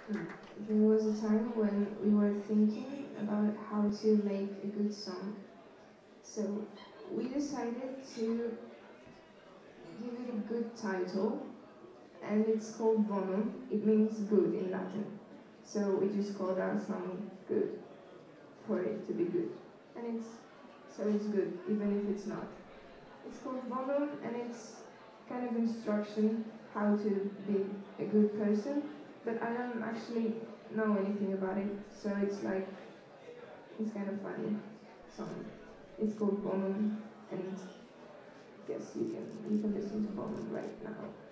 There was a time when we were thinking about how to make a good song. So we decided to give it a good title, and it's called Bonum. It means good in Latin. So we just called our song Good for it to be good. And it's good, even if it's not. It's called Bonum, and it's kind of instruction how to be a good person, but I don't actually know anything about it, so it's kind of funny song. It's called Bonum, and guess you can listen to Bonum right now.